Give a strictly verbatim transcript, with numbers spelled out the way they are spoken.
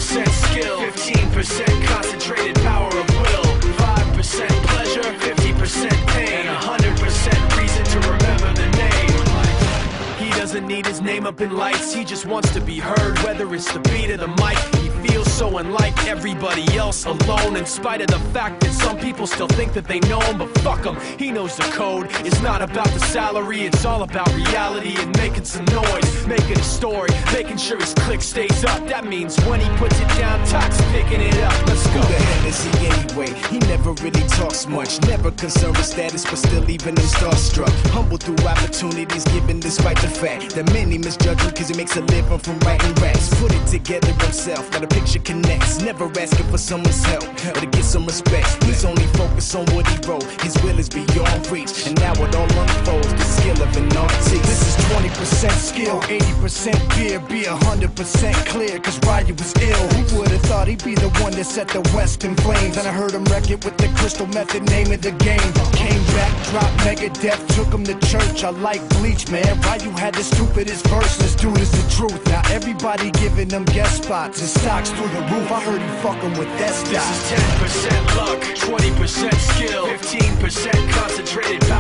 percent skill, fifteen percent concentrated power of will, five percent pleasure, fifty percent pain, and one hundred percent reason to remember the name. He doesn't need his name up in lights, he just wants to be heard, whether it's the beat or the mic. He feels so unlike everybody else, alone, in spite of the fact that some people still think that they know him, but fuck him, he knows the code. It's not about the salary, it's all about reality and making some noise, making a story, making sure his click stays up. That means when he puts it down, Tox picking it up. Let's go. Who the hell is he anyway? He never really talks much, never concerned with status, but still even him starstruck. Humble through opportunities given despite the fact that many misjudge him cause he makes a living from writing raps. Put it together himself, now the picture connects, never asking for someone's help or to get some respect. He's only focused on what he wrote, his will is beyond reach, and now it all unfolds, the skill of an artist. This is twenty percent skill, eighty percent fear, be one hundred percent clear, cause Ryu was ill. Who would've thought he'd be the one that set the West in flames? And I heard him wreck it with the crystal method, name of the game. Came back, dropped Megadeth, took him to church. I like Bleach, man. Ryu had the stupidest verse, this dude is the truth. Now everybody giving them guest spots, his stocks through the roof. I heard he fucking with that stock. This is ten percent luck, twenty percent skill, fifteen percent concentrated power